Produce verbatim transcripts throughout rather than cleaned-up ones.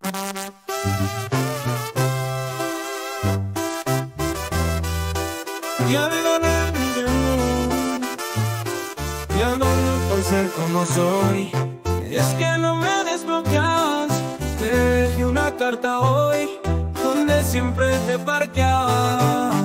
Ya me gané, ya no, ya no por ser como soy. Es que no me desbloqueas. Te dejé una carta hoy donde siempre te parqueabas.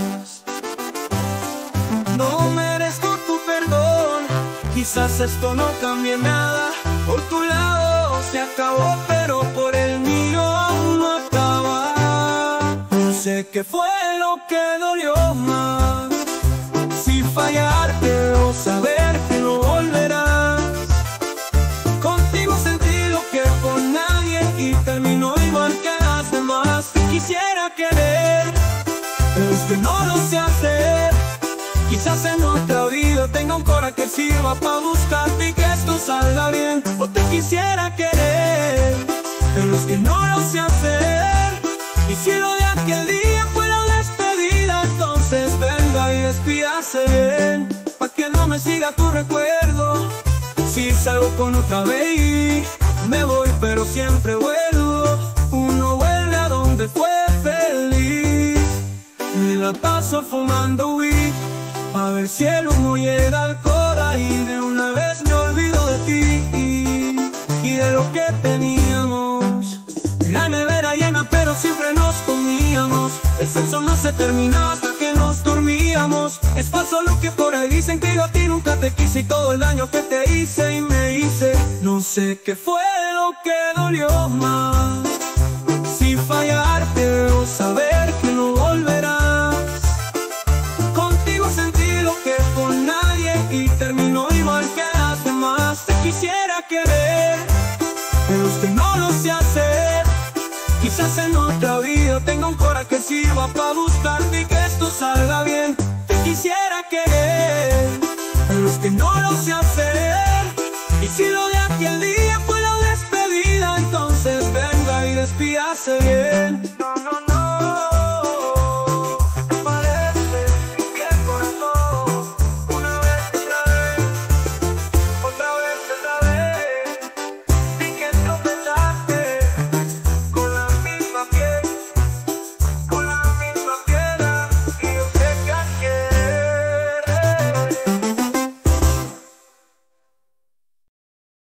No merezco tu perdón, quizás esto no cambie nada. Por tu lado se acabó, pero por el mío no acaba. No sé qué fue lo que dolió más, si fallarte o saber que no volverás. Contigo sentí lo que con nadie y terminó igual que las demás. Te quisiera querer, pero es que no lo sé hacer. Quizás en otra vida tenga un corazón que sirva para buscarte y que esto salga bien. O te quisiera querer, pero es que no lo sé hacer. Y si lo de aquel día fue la despedida, entonces venga y despídase bien, pa' que no me siga tu recuerdo. Si salgo con otra baby, me voy pero siempre vuelvo. Uno vuelve a donde fue feliz. Me la paso fumando weed, a ver si el humo llega al cora y de una vez me olvido de ti y de lo que teníamos. La nevera llena pero siempre nos comíamos. El sexo no se terminaba hasta que nos dormíamos. Es falso lo que por ahí dicen, que yo a ti nunca te quise y todo el daño que te hice y me hice. No sé qué fue lo que dolió más, si fallarte o saber que no volverás. Contigo sentí lo que con nadie y terminó igual que las demás. Te quisiera querer, pero es que no lo sé hacer. Quizás en otra vida tenga un corazón que sirva para buscarte y que esto salga bien. Te quisiera querer, pero es que no lo sé hacer. Y si lo de aquel día fue la despedida, entonces venga y despídase bien.